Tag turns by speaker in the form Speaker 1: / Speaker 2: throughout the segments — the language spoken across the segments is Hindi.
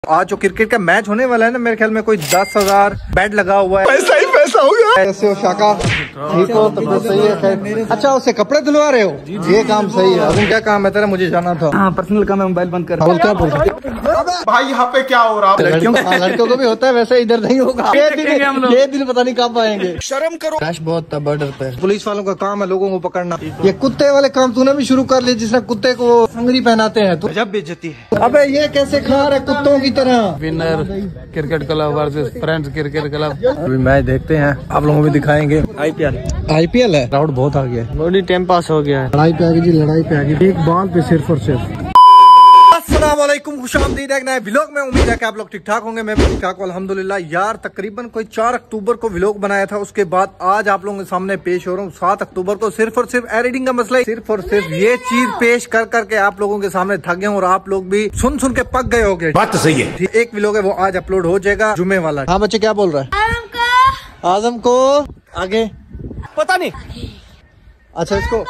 Speaker 1: आज जो क्रिकेट का मैच होने वाला है ना, मेरे ख्याल में कोई 10,000 बैट लगा हुआ है। पैसा ही पैसा होगा। कैसे हो शाका? ठीक हो? तब तो सही है। अच्छा, उससे कपड़े धुलवा रहे हो? ये काम सही है। अभी क्या काम है तेरा? मुझे जाना था।
Speaker 2: हाँ, पर्सनल काम है, मोबाइल बंद कर।
Speaker 1: क्या बोल
Speaker 3: भाई यहाँ पे क्या हो रहा है?
Speaker 1: लड़कियों को भी होता है, वैसे इधर नहीं होगा। ये दिन पता नहीं कब आएंगे।
Speaker 3: शर्म करो।
Speaker 1: रश बहुत था बॉर्डर पे। पुलिस वालों का काम है लोगों को पकड़ना। ये कुत्ते वाले काम तूने भी शुरू कर लिए, जिसने कुत्ते को संगरी पहनाते हैं।
Speaker 3: जब बेइज्जती है।
Speaker 1: अबे ये कैसे खा रहे कुत्तों की तरह?
Speaker 2: Winner cricket club versus friends cricket club.
Speaker 1: अभी मैच देखते हैं, आप लोगों को भी दिखाएंगे। आईपीएल है, क्राउड बहुत आ गया।
Speaker 2: बॉडी टाइम पास हो गया है।
Speaker 1: लड़ाई पे आ गई जी, लड़ाई पे आ गई। एक बॉल पे सिर्फ और सिर्फ। अस्सलामुअलैकुम, खुशामदीद एक नए व्लॉग में। उम्मीद है कि आप लोग ठीक ठाक होंगे। मैं भी ठीक ठाक हूं अल्हम्दुलिल्लाह। यार तकरीबन कोई 4 अक्टूबर को व्लॉग बनाया था, उसके बाद आज आप लोगों के सामने पेश हो रहा हूँ 7 अक्टूबर को। सिर्फ और सिर्फ एडिटिंग का मसला है, सिर्फ और सिर्फ ये चीज पेश कर करके आप लोगों के सामने थक गए और आप लोग भी सुन सुन के पक गए होंगे।
Speaker 3: बात तो सही है।
Speaker 1: एक व्लॉग है वो आज अपलोड हो जाएगा, जुम्मे वाला। हाँ बच्चे, क्या बोल रहा है? आजम को आगे
Speaker 3: पता नहीं।
Speaker 1: अच्छा, इसको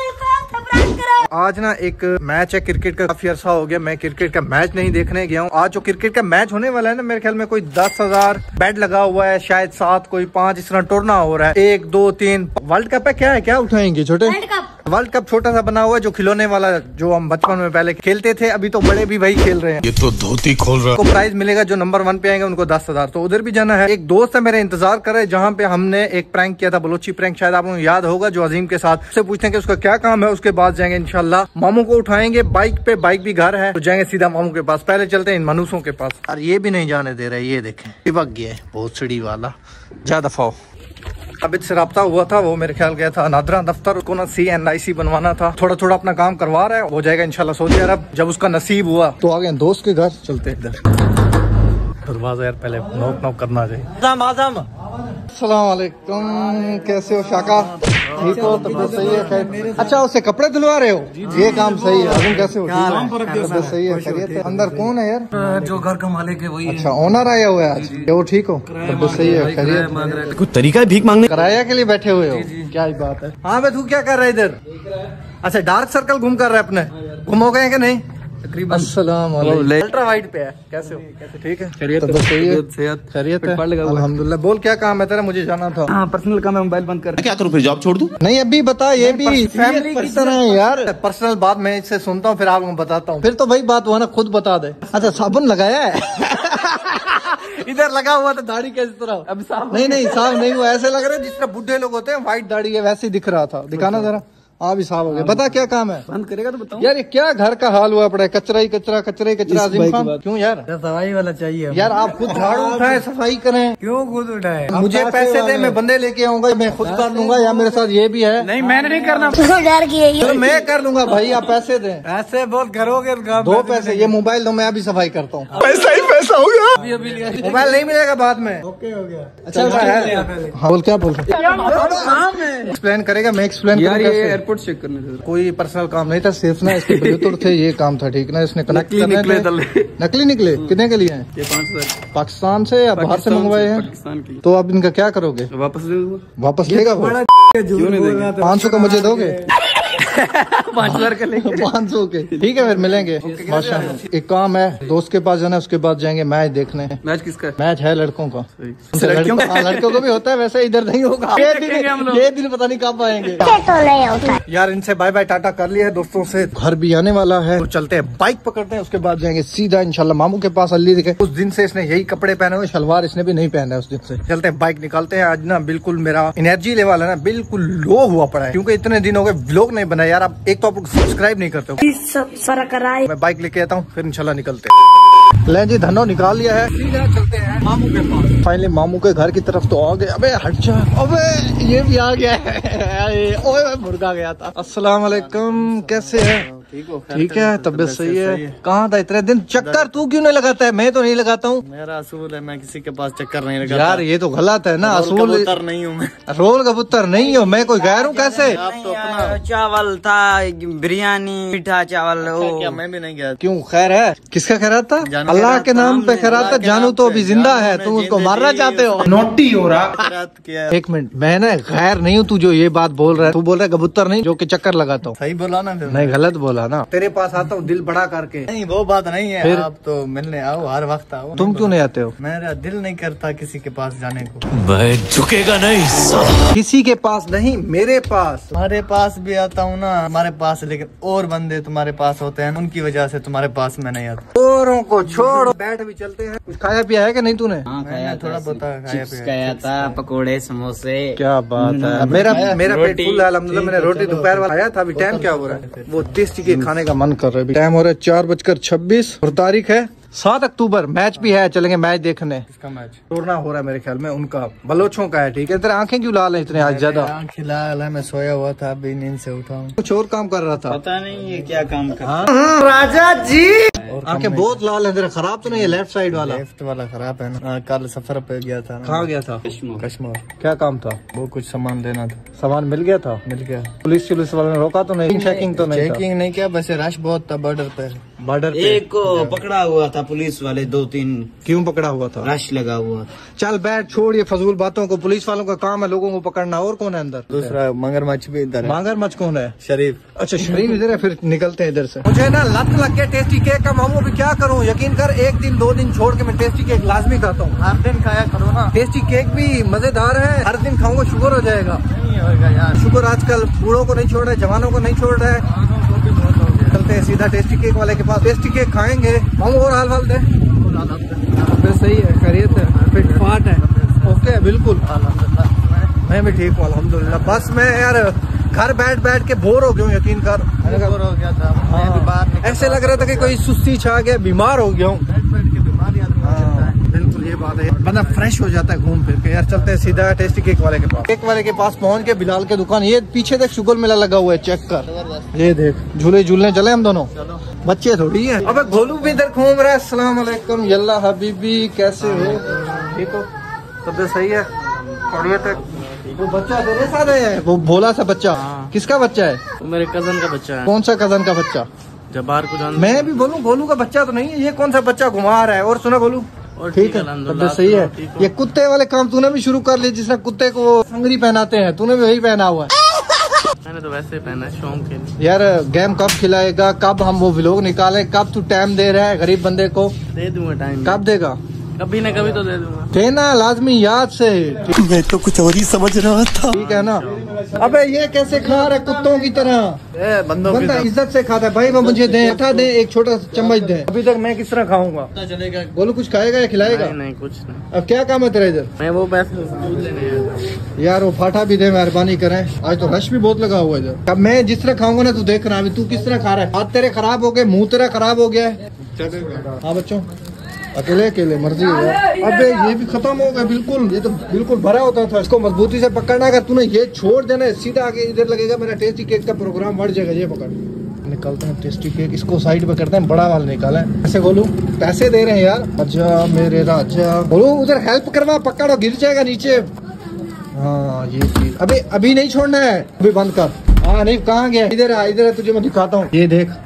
Speaker 1: आज ना एक मैच है क्रिकेट का। काफी अरसा हो गया मैं क्रिकेट का मैच नहीं देखने गया हूँ। आज जो क्रिकेट का मैच होने वाला है ना, मेरे ख्याल में कोई 10,000 बैट लगा हुआ है, शायद 7 कोई 5 इस तरह टूरना हो रहा है। 1 2 3 वर्ल्ड कप है। क्या है, क्या उठाएंगे? छोटे वर्ल्ड कप छोटा सा बना हुआ है, जो खिलौने वाला, जो हम बचपन में पहले खेलते थे। अभी तो बड़े भी वही खेल रहे हैं।
Speaker 3: ये तो धोती खोल रहा है।
Speaker 1: को प्राइज मिलेगा, जो नंबर 1 पे आएंगे उनको 10,000। तो उधर भी जाना है। एक दोस्त है मेरे, इंतजार कर रहे हैं, जहाँ पे हमने एक प्रैंक किया था, बलोची प्रैंक, शायद आप लोगों को याद होगा, जो अजीम के साथ। उससे पूछते हैं कि उसका क्या काम है। उसके बाद जाएंगे इंशाल्लाह, मामू को उठाएंगे बाइक पे। बाइक भी घर है तो जाएंगे सीधा मामू के पास। पहले चलते हैं इन मनुष्यों के पास। और ये भी नहीं जाने दे रहे, ये देखें, चिपक गया है बहुत सीढ़ी वाला। जा दफाओ। अब इससे रब्ता हुआ था, वो मेरे ख्याल गया था नादरा दफ्तर, उसको ना CNIC बनवाना था। थोड़ा थोड़ा अपना काम करवा रहा है, हो जाएगा इंशाल्लाह सऊदी अरब। जब उसका नसीब हुआ तो आ गए दोस्त के घर। चलते हैं इधर। दरवाजा यार पहले नॉक करना चाहिए। अस्सलाम वालेकुम, कैसे हो शाका? ठीक हो? तब तो सही है। खैर, अच्छा, उससे कपड़े धुलवा रहे हो? ये काम सही है। तुम कैसे हो? तब सही है, खैरियत है। अंदर कौन है यार?
Speaker 2: जो घर का मालिक है वही।
Speaker 1: अच्छा, ओनर आया हुआ है आज? वो ठीक हो? तब तो सही है, खैरियत।
Speaker 3: कुछ तरीका है भीख मांगने?
Speaker 1: किराया के लिए बैठे हुए हो? क्या बात है। हाँ भाई, तू क्या कर रहा है इधर? अच्छा, डार्क सर्कल घूम कर रहा है अपने। घूम हो गए कि नहीं? अस्सलाम वालेकुम। अल्ट्रा वाइड पे है। कैसे हो? कैसे? ठीक है, खैरियत है अल्हम्दुलिल्लाह। बोल, क्या काम है तेरा? मुझे जाना था।
Speaker 2: हाँ, पर्सनल काम है, मोबाइल बंद कर।
Speaker 3: क्या करूँ फिर? जॉब छोड़ दूँ?
Speaker 1: नहीं, अभी बता। ये भी फैमिली की तरह है यार। पर्सनल बात मैं इससे सुनता हूँ, फिर आपको बताता हूँ। फिर तो भाई बात हुआ ना, खुद बता दे। अच्छा, साबुन लगाया है? इधर लगा हुआ था। दाढ़ी कैसी तरह? अब साफ नहीं साफ नहीं हुआ। ऐसे लग रहा है जिस तरह बुढ़े लोग होते हैं, व्हाइट दाढ़ी है, वैसे ही दिख रहा था। दिखाना जरा। हाँ, भी साफ हो गया। बता, क्या काम है?
Speaker 2: बंद करेगा तो बताओ
Speaker 1: यार। ये क्या घर का हाल हुआ पड़ा है? कचरा ही कचरा, कचरा ही कचरा। अजीम खान, क्यों यार?
Speaker 2: सफाई वाला चाहिए
Speaker 1: यार आप खुद झाड़ू उठाए, सफाई करें।
Speaker 2: क्यों खुद उठाए?
Speaker 1: मुझे पैसे दे, मैं बंदे लेके आऊंगा, मैं खुद कर लूंगा। या मेरे साथ ये भी है?
Speaker 2: नहीं, मैंने नहीं करना।
Speaker 1: तो मैं कर लूंगा भाई, आप पैसे दें।
Speaker 2: ऐसे बहुत करोगे।
Speaker 1: 2 पैसे। ये मोबाइल दो, मैं अभी सफाई करता हूँ।
Speaker 3: पैसा ही पैसा होगा।
Speaker 1: मोबाइल नहीं मिलेगा बाद में।
Speaker 2: ओके हो गया।
Speaker 1: अच्छा है। हाँ बोल, क्या बोल रहे? एक्सप्लेन करेगा, मैं एक्सप्लेन
Speaker 2: यार ये एयरपोर्ट चेक करने
Speaker 1: कोई पर्सनल काम नहीं था, सिर्फ ना इसके ब्लूटूथ थे, ये काम था। ठीक ना, इसने कनेक्ट करने थे। नकली निकले? कितने के लिए हैं
Speaker 2: ये? 5,000
Speaker 1: पाकिस्तान से या बाहर से मंगवाए हैं?
Speaker 2: पाकिस्तान की।
Speaker 1: तो अब इनका क्या करोगे?
Speaker 2: वापस दे दूंगा।
Speaker 1: वापस लेगा वो?
Speaker 2: क्यों नहीं देंगे?
Speaker 1: 500 का मुझे दोगे?
Speaker 2: 5,000 का लेंगे।
Speaker 1: 500 के, ठीक है, फिर मिलेंगे माशाल्लाह। एक काम है, दोस्त के पास जाना है, उसके बाद जाएंगे मैच देखने।
Speaker 2: मैच किसका है?
Speaker 1: मैच है लड़कों का।
Speaker 2: लड़कियों का?
Speaker 1: लड़कों को भी होता है, वैसे इधर नहीं होगा। ये दिन पता नहीं कब आएंगे यार। इनसे बाय बाय टाटा कर लिया है दोस्तों से। घर भी आने वाला है तो चलते हैं, बाइक पकड़ते हैं, उसके बाद जाएंगे सीधा इंशाल्लाह मामू के पास। अल्ली दिखे, उस दिन से इसने यही कपड़े पहने हुए, शलवार इसने भी नहीं पहना है उस दिन से। चलते हैं, बाइक निकालते हैं। आज ना बिल्कुल मेरा एनर्जी लेवल है ना बिल्कुल लो हुआ पड़ा है, क्योंकि इतने दिन हो गए व्लॉग नहीं बनाया यार। अब एक तो आप सब्सक्राइब नहीं करते हो। मैं बाइक लेके आता हूँ, फिर इंशाल्लाह निकलते हैं। ले जी, धनो निकाल लिया है, सीधा चलते हैं मामू के पास। फाइनली मामू के घर की तरफ तो आ गए। अबे हट जा, अबे ये भी आ गया है। ओए मुर्गा गया था। अस्सलाम वालेकुम, कैसे है?
Speaker 2: ठीक हो?
Speaker 1: ठीक है, तबीयत सही है। कहाँ था इतने दिन? चक्कर तू क्यों नहीं लगाता है? मैं तो नहीं लगाता हूँ।
Speaker 2: मेरा असूल है, मैं किसी के पास चक्कर नहीं लगाता।
Speaker 1: यार ये तो गलत है ना। असूल
Speaker 2: कबूतर नहीं हूँ मैं।
Speaker 1: रोल कबूतर नहीं हो, मैं कोई गैर हूँ कैसे?
Speaker 2: आप तो अपना चावल था, बिरयानी, मीठा चावल। क्या मैं भी नहीं गया?
Speaker 1: क्यों, खैर है? किसका खैरात था? अल्लाह के नाम पे खैरात था। जानू तो अभी जिंदा है, तुम उसको मारना चाहते हो?
Speaker 3: नोटी हो रहा।
Speaker 1: एक मिनट, मैं ना गैर नहीं हूँ। तू जो ये बात बोल रहा है, तू बोल रहा है कबूतर नहीं, जो कि चक्कर लगाता हूँ।
Speaker 2: सही बोला ना?
Speaker 1: नहीं, गलत बोला। था ना, तेरे पास आता हूँ दिल बड़ा करके।
Speaker 4: नहीं वो बात नहीं है,
Speaker 1: फिर?
Speaker 4: आप तो मिलने आओ, हर वक्त आओ।
Speaker 1: तुम क्यों नहीं आते हो?
Speaker 4: मेरा दिल नहीं करता किसी के पास जाने को।
Speaker 3: मैं झुकेगा नहीं।
Speaker 1: किसी के पास नहीं, मेरे पास।
Speaker 4: तुम्हारे पास भी आता हूँ ना, हमारे पास, लेकिन और बंदे तुम्हारे पास होते हैं, उनकी वजह से तुम्हारे पास मैं नहीं आता।
Speaker 1: औरों को छोड़ो, बैठ भी चलते हैं। कुछ खाया पिया है कि नहीं तूने?
Speaker 2: हाँ,
Speaker 4: मैंने थोड़ा बहुत खाया पिया।
Speaker 2: खाया था, पकोड़े समोसे।
Speaker 1: क्या बात है, मेरा पेट फुल है अल्हम्दुलिल्लाह। मैंने रोटी दोपहर वाला खाया था। अभी टाइम क्या हो रहा है? वो टेस्टी केक खाने का मन कर रहा है। टाइम हो रहा है 4:26 और तारीख है 7 अक्टूबर। मैच भी है, चलेंगे मैच देखने।
Speaker 4: इसका मैच
Speaker 1: तोड़ना हो रहा है मेरे ख्याल में, उनका बलोचों का है। ठीक है, तेरे आंखें क्यों लाल है इतने आज ज्यादा?
Speaker 4: आँखें लाल है, मैं सोया हुआ था, अभी नींद से उठा हूँ।
Speaker 1: कुछ और काम कर रहा था?
Speaker 2: पता नहीं ये क्या काम कर रहा
Speaker 1: राजा जी। आंखें बहुत लाल है तेरे, खराब तो नहीं है लेफ्ट साइड वाला?
Speaker 4: लेफ्ट वाला खराब है ना। कल सफर पे गया था ना।
Speaker 1: कहाँ गया था?
Speaker 4: कश्मीर।
Speaker 1: क्या काम था?
Speaker 4: वो कुछ सामान देना था।
Speaker 1: सामान मिल गया था?
Speaker 4: मिल गया।
Speaker 1: पुलिस वाले ने रोका तो नहीं? चेकिंग तो नहीं?
Speaker 4: चेकिंग नहीं किया, बस रश बहुत था बॉर्डर पे।
Speaker 1: बॉर्डर पे
Speaker 2: एक को पकड़ा हुआ था पुलिस वाले, 2-3
Speaker 1: क्यों पकड़ा हुआ था?
Speaker 2: रश लगा हुआ था।
Speaker 1: चल बैठ, छोड़ ये फजूल बातों को। पुलिस वालों का काम है लोगों को पकड़ना। और कौन है अंदर?
Speaker 4: दूसरा मगरमच्छ भी इधर है।
Speaker 1: मगरमच्छ कौन है?
Speaker 4: शरीफ।
Speaker 1: अच्छा शरीफ इधर है, फिर निकलते हैं इधर से। मुझे ना लत लग गया टेस्टी केक का मामू, भी क्या करूं? यकीन कर, 1 दिन 2 दिन छोड़ के मैं टेस्टी केक लाजमी खाता हूँ।
Speaker 4: हर दिन खाया करो ना।
Speaker 1: टेस्टी केक भी मजेदार है, हर दिन खाऊंगा शुगर हो जाएगा।
Speaker 4: नहीं होगा यार,
Speaker 1: शुगर आजकल बूढ़ों को नहीं छोड़ रहे, जवानों को नहीं छोड़ रहे। चलते हैं सीधा टेस्टी केक वाले के पास, टेस्टी केक खाएंगे। मामू और हाल दे। सही है, खैरियत है, फिट फाट है, ओके बिल्कुल। मैं भी ठीक हूँ अल्हम्दुलिल्लाह। बस मैं यार घर बैठ के बोर हो गया हूँ, यकीन कर।
Speaker 4: बोर हो गया था। मैं भी बाहर
Speaker 1: ऐसे लग रहा था कि कोई सुस्ती छा गया, बीमार हो गया हूँ। बिल्कुल ये बात है, बंदा फ्रेश हो जाता है घूम फिर के। यार चलते हैं सीधा टेस्टी केक वाले के पास। केक वाले के पास पहुंच के बिलाल के दुकान, ये पीछे देख शुगर मेला लगा हुआ है, चेक कर। ये देख झूले झूलने चले हम दोनों, बच्चे थोड़ी है। अबे गोलू भी इधर घूम रहा है। अस्सलाम वालेकुम यल्ला हबीबी, कैसे हो? ठीक हो? तबीयत सही है? खैरियत है? वो बच्चा तेरे साथ है, वो भोला सा बच्चा? किसका बच्चा है?
Speaker 5: वो मेरे कजन का बच्चा है।
Speaker 1: कौन सा कजन का बच्चा?
Speaker 5: जब्बार को जान।
Speaker 1: मैं भी बोलूं गोलू का बच्चा तो नहीं है, ये कौन सा बच्चा घुमा रहा है? और सुना गोलू?
Speaker 5: और
Speaker 1: ठीक है, तबीयत सही है। ये कुत्ते वाले काम तूने भी शुरू कर लिए, जिसने कुत्ते को संगरी पहनाते हैं, तूने भी वही पहना हुआ है।
Speaker 5: मैंने तो वैसे पहना है शौक के लिए।
Speaker 1: यार गेम कब खिलाएगा, कब हम वो व्लॉग निकाले, कब तू टाइम दे रहा है गरीब बंदे को?
Speaker 5: दे दूंगा टाइम।
Speaker 1: कब देगा?
Speaker 5: कभी न कभी तो दे दूंगा।
Speaker 1: देना लाजमी, याद से।
Speaker 3: मैं तो कुछ और ही समझ रहा था।
Speaker 1: ठीक है ना? अबे ये कैसे खा रहा है कुत्तों की तरह?
Speaker 4: बंदों की
Speaker 1: बंदा इज्जत से खाता है। भाई वो मुझे दे, उठा दे, एक छोटा चम्मच दे। अभी तक मैं किस तरह खाऊंगा?
Speaker 4: चलेगा।
Speaker 1: गोलू कुछ खाएगा या खिलाएगा?
Speaker 5: नहीं कुछ नहीं।
Speaker 1: अब क्या काम है तेरा इधर?
Speaker 5: मैं वो पैसे दूध लेने आया था।
Speaker 1: यार वो फाटा भी दे, मेहरबानी करें। आज तो रश भी बहुत लगा हुआ है इधर। अब मैं जिस तरह खाऊंगा ना, तू देख रहा है अभी तू किस तरह खा रहा है। हाथ तेरे खराब हो गए, मुंह तेरा खराब हो गया है। हाँ बच्चों, अकेले अकेले मर्जी है यार। अबे ये भी खत्म हो गया बिल्कुल, ये तो बिल्कुल भरा होता था। इसको मजबूती से पकड़ना, अगर तूने ये छोड़ देना सीधा आगे इधर लगेगा, मेरा टेस्टी केक का प्रोग्राम बढ़ जाएगा। ये पकड़, निकालते हैं टेस्टी केक, इसको साइड पे करते हैं, बड़ा वाला निकाला है। ऐसे बोलू, पैसे दे रहे हैं यार। राजा मेरे राजा, बोलो उधर हेल्प करवा, पकड़ो गिर जाएगा नीचे। हाँ ये चीज अभी नहीं छोड़ना है, अभी बंद कर। हाँ नहीं, कहाँ गया? इधर है, तुझे मैं दिखाता हूँ। ये देख,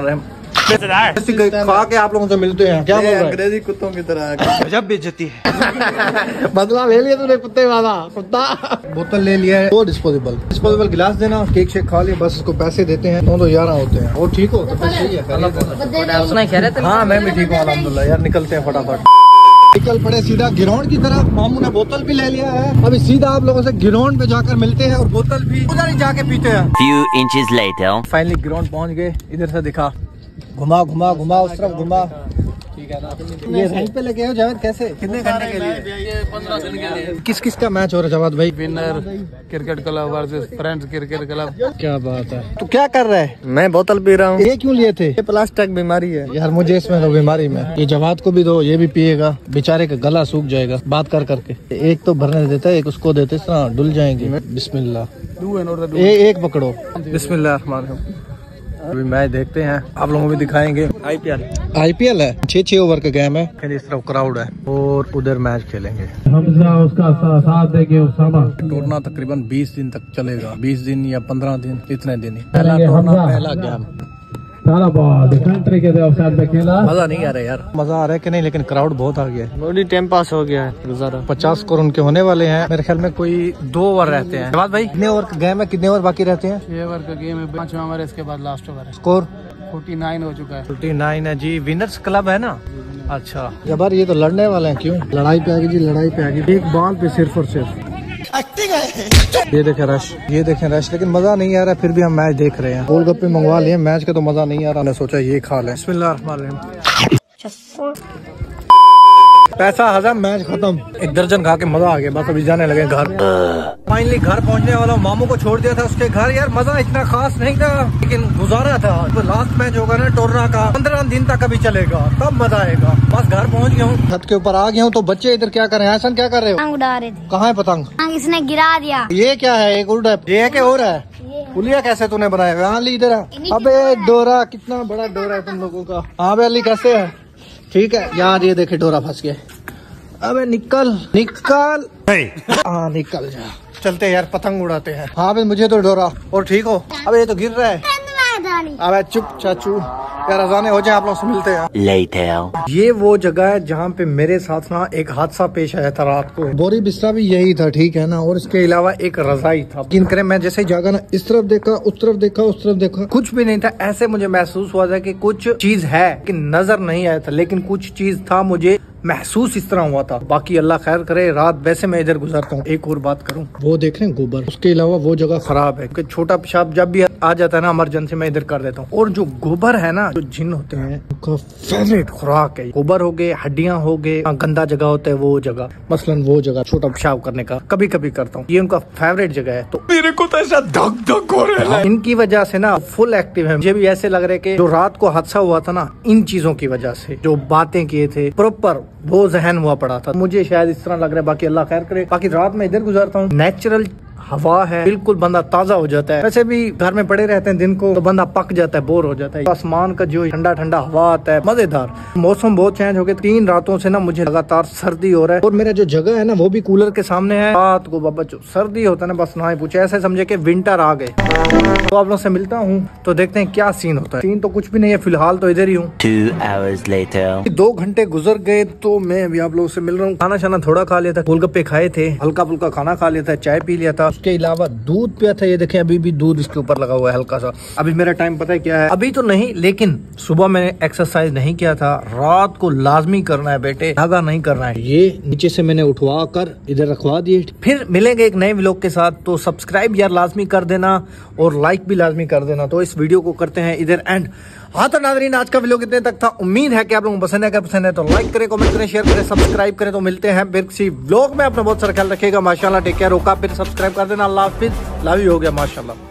Speaker 1: खा के आप लोगों से मिलते हैं। क्या बोल रहा है?
Speaker 4: अंग्रेजी कुत्तों की तरह
Speaker 1: गजब बेइज्जती है। बदला ले लिया तूने कुत्ते वाला, कुत्ता। बोतल ले लिया है, वो डिस्पोजेबल गिलास देना। केक शेक खा लिया, बस इसको पैसे देते हैं। तो 11 होते हैं। और ठीक हो? तो सही है। हाँ मैं भी ठीक हूँ अल्हम्दुलिल्लाह। यार निकलते हैं फटाफट। निकल पड़े सीधा ग्राउंड की तरफ। मामू ने बोतल भी ले लिया है, अभी सीधा आप लोगों से ग्राउंड पे जाकर मिलते हैं और बोतल भी उधर ही जाके पीते हैं।
Speaker 6: Few inches later.
Speaker 1: Finally ground पहुंच गए। इधर से दिखा, घुमा उस तरफ घुमा। ठीक है ना? ये रेंट पे लेके हो जावेद? कैसे, कितने घंटे के लिए?
Speaker 5: ये 15 दिन के लिए।
Speaker 1: किस का मैच हो रहा है जवाद भाई?
Speaker 5: Winner cricket club versus friends cricket club.
Speaker 1: क्या बात है। तू क्या कर रहा है?
Speaker 4: मैं बोतल पी रहा हूँ।
Speaker 1: ये क्यों लिए थे?
Speaker 4: ये प्लास्टिक बीमारी है
Speaker 1: यार, मुझे इसमें दो बीमारी में। ये जवाद को भी दो, ये भी पिएगा, बेचारे का गला सूख जाएगा बात कर करके। एक तो भरने देता है, एक उसको देते, इस तरह डुल जाएंगे। बिस्मिल्लाह। एक पकड़ो, बिस्मिल्लाह। अभी मैच देखते हैं, आप लोगों को भी दिखाएंगे। आईपीएल है, 6 ओवर का गेम है। इस तरफ क्राउड है और उधर मैच खेलेंगे।
Speaker 7: हमजा उसका साथ देंगे उसामा।
Speaker 1: टूरना तकरीबन 20 दिन तक चलेगा, 20 दिन या 15 दिन, इतने दिन ही। पहला टूरना, पहला गेम।
Speaker 7: सारा बॉल डिफरेंट तरीके से ऑफसाइड में खेला।
Speaker 1: मजा नहीं आ रहा यार। मजा आ रहा है कि नहीं, लेकिन क्राउड बहुत आ गया है।
Speaker 4: बॉडी टाइम पास हो गया है गुजारा।
Speaker 1: 50 स्कोर उनके होने वाले हैं मेरे ख्याल में। कोई 2 ओवर रहते हैं। जवाद भाई, कितने ओवर का गेम है, कितने ओवर बाकी रहते हैं?
Speaker 5: 6 ओवर का गेम है, 5वां ओवर, इसके बाद लास्ट ओवर है।
Speaker 1: स्कोर
Speaker 5: 49 हो चुका है।
Speaker 1: 49 है जी। विनर्स क्लब है ना। अच्छा जबर, ये तो लड़ने वाले हैं। क्यों लड़ाई पे आएगी जी, लड़ाई पे आएगी। एक बॉल पे सिर्फ और सिर्फ एक्टिंग है। ये देखें रश, ये देखें रश, लेकिन मजा नहीं आ रहा। फिर भी हम मैच देख रहे हैं। गोलगप्पे मंगवा लिए, मैच का तो मजा नहीं आ रहा। हमने सोचा ये खा लें। बिस्मिल्लाहिर्रहमानिर्रहीम। पैसा हजम, मैच खत्म। एक दर्जन खा के मजा आ गया। बस अभी जाने लगे घर। फाइनली घर पहुंचने वाला हूँ। मामू को छोड़ दिया था उसके घर। यार मजा इतना खास नहीं था, लेकिन गुजारा था। तो लास्ट मैच होगा ना टोर्ना का, 15 दिन तक अभी चलेगा, तब मजा आएगा। बस घर पहुंच गया हूँ, छत के ऊपर आ गया हूँ। तो बच्चे इधर क्या कर रहे हैं? ऐसा क्या कर रहे हो?
Speaker 6: पतंग उड़ा रहे थे।
Speaker 1: कहाँ है पतंग?
Speaker 6: इसने गिरा दिया।
Speaker 1: ये क्या है? एक उल्टा ये है कि और है? पुलिया कैसे तूने बनाया? हाँ अली इधर है। अबे डोरा, कितना बड़ा डोरा है तुम लोगों का। हाँ बे अली कैसे है? ठीक है यार। ये देखे डोरा फंस गया। अबे निकल निकल। हाँ निकल जा। चलते यार पतंग उड़ाते हैं। हाँ भाई मुझे तो डोरा। और ठीक हो? अबे ये तो गिर रहा है। अबे चुप चाचू, यार अजाने हो जाए, आप लोग से मिलते हैं। ये वो जगह है जहाँ पे मेरे साथ ना एक हादसा पेश आया था रात को। बोरी बिस्तरा भी यही था, ठीक है ना। और इसके अलावा एक रजाई था। यकीन करें मैं जैसे ही जागा ना, इस तरफ देखा, उस तरफ देखा, उस तरफ देखा, कुछ भी नहीं था। ऐसे मुझे महसूस हुआ था कि कुछ चीज है, कि नजर नहीं आया था, लेकिन कुछ चीज था। मुझे महसूस इस तरह हुआ था। बाकी अल्लाह खैर करे। रात वैसे मैं इधर गुजारता हूँ। एक और बात करूँ, वो देख रहे हैं गोबर, उसके अलावा वो जगह खराब है। क्योंकि छोटा पेशाब जब भी आ जाता है ना इमरजेंसी, में इधर कर देता हूँ। और जो गोबर है ना, जो जिन होते हैं उनका फेवरेट खुराक है गोबर। हो गए, हड्डियां हो गए, गंदा जगह होता है वो जगह, मसलन वो जगह छोटा पेशाब करने का कभी कभी करता हूँ। ये उनका फेवरेट जगह है। तो मेरे को तो ऐसा धक धक हो रहा है। इनकी वजह से ना फुल एक्टिव है। मुझे भी ऐसे लग रहा है कि जो रात को हादसा हुआ था ना, इन चीजों की वजह से जो बातें किए थे प्रॉपर वो जहन हुआ पड़ा था। मुझे शायद इस तरह लग रहा है। बाकी अल्लाह खैर करे। बाकी रात में इधर गुजारता हूँ। नेचुरल हवा है, बिल्कुल बंदा ताजा हो जाता है। वैसे भी घर में पड़े रहते हैं दिन को तो बंदा पक जाता है, बोर हो जाता है। आसमान का जो ठंडा ठंडा हवा आता है, मजेदार। मौसम बहुत चेंज हो गया। 3 रातों से ना मुझे लगातार सर्दी हो रहा है। और मेरा जो जगह है ना वो भी कूलर के सामने है। रात को बाबा जो सर्दी होता है ना, बस ना ही पूछे। ऐसे समझे कि विंटर आ गए। तो आप लोगों से मिलता हूँ तो देखते हैं क्या सीन होता है। सीन तो कुछ भी नहीं है, फिलहाल तो इधर ही हूँ।
Speaker 3: 2 hours later
Speaker 1: 2 घंटे गुजर गए तो मैं अभी आप लोगों से मिल रहा हूँ। खाना शाना थोड़ा खा लिया था, गोलगप्पे खाए थे, हल्का फुल्का खाना खा लिया था, चाय पी लिया था। उसके अलावा दूध पिया था। ये देखें अभी भी दूध इसके ऊपर लगा हुआ है हल्का सा। अभी मेरा टाइम पता है क्या है? अभी तो नहीं, लेकिन सुबह मैंने एक्सरसाइज नहीं किया था। रात को लाजमी करना है बेटे, धागा नहीं करना है। ये नीचे से मैंने उठवा कर इधर रखवा दिए। फिर मिलेंगे एक नए व्लॉग के साथ। तो सब्सक्राइब यार लाजमी कर देना और लाइक भी लाजमी कर देना। तो इस वीडियो को करते हैं इधर एंड। हाँ तो नाज़रीन आज का वीडियो इतने तक था। उम्मीद है कि आप लोगों को पसंद है। अगर पसंद है तो लाइक करें, कमेंट करें, शेयर करें, सब्सक्राइब करें। तो मिलते हैं फिर किसी व्लॉग में। अपना बहुत सारा ख्याल रखिएगा। माशाल्लाह टेक केयर। रोका फिर सब्सक्राइब कर देना। अल्लाह हाफिज। लव यू हो गया माशाल्लाह।